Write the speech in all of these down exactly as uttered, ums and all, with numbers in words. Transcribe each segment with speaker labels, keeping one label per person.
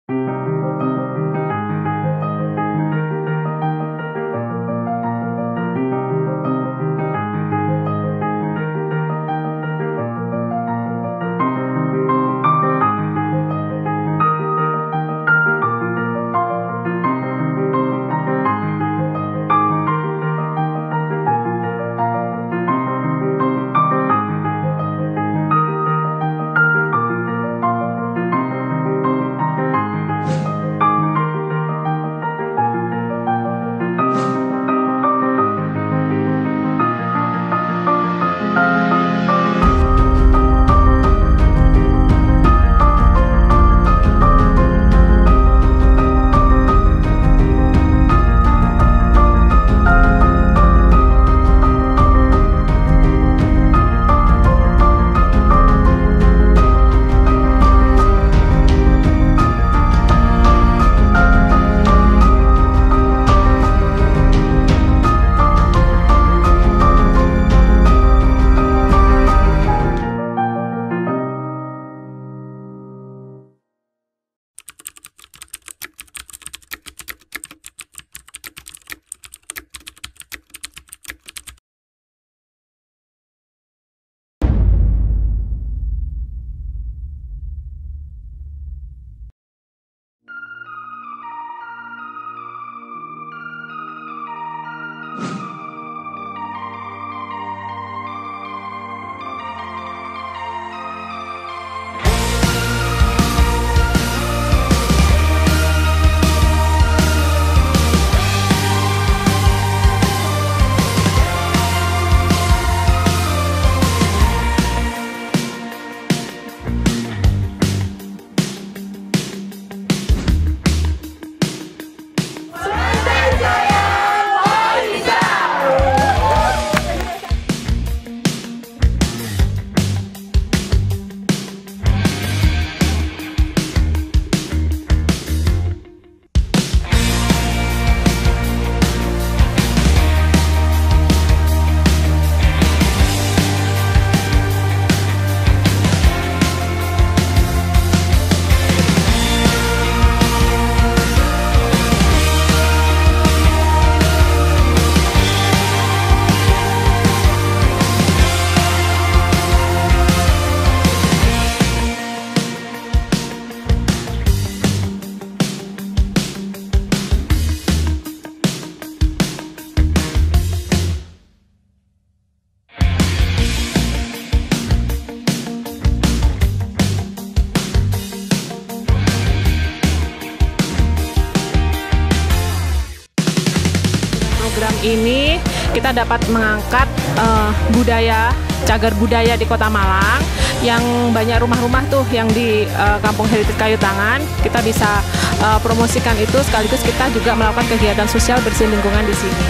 Speaker 1: Ini kita dapat mengangkat uh, budaya, cagar budaya di Kota Malang yang banyak rumah-rumah tuh yang di uh, Kampung Heritage Kayu Tangan. Kita bisa uh, promosikan itu, sekaligus kita juga melakukan kegiatan sosial bersih lingkungan di sini.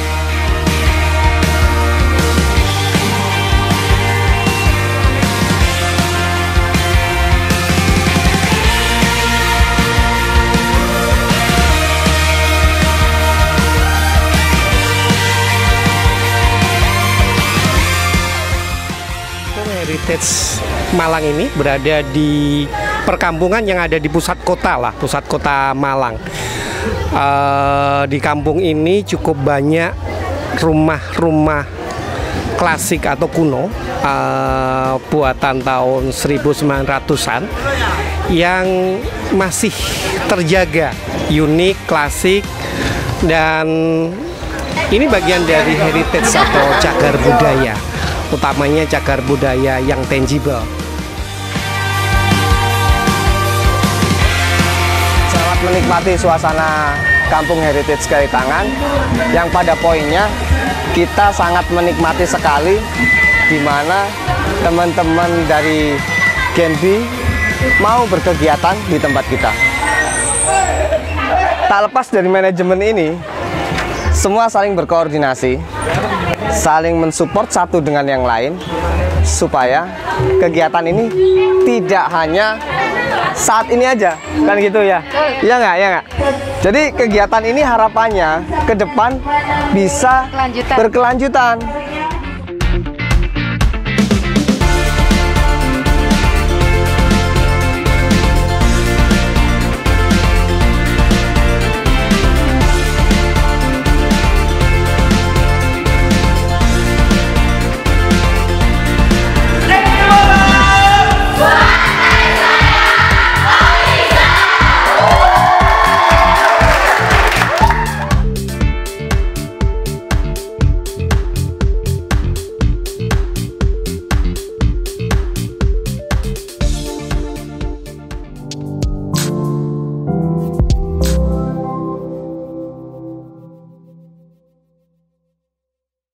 Speaker 2: Heritage Malang ini berada di perkampungan yang ada di pusat kota lah, pusat kota Malang. Uh, di kampung ini cukup banyak rumah-rumah klasik atau kuno uh, buatan tahun seribu sembilan ratusan yang masih terjaga, unik, klasik, dan ini bagian dari heritage atau cagar budaya, utamanya cagar budaya yang tangible.
Speaker 3: Selamat menikmati suasana Kampung Heritage Kayu Tangan, yang pada poinnya kita sangat menikmati sekali di mana teman-teman dari Genbi mau berkegiatan di tempat kita. Tak lepas dari manajemen ini, semua saling berkoordinasi, saling mensupport satu dengan yang lain, supaya kegiatan ini tidak hanya saat ini aja, kan gitu ya? Iya nggak? Iya nggak? Jadi kegiatan ini harapannya ke depan bisa berkelanjutan. berkelanjutan.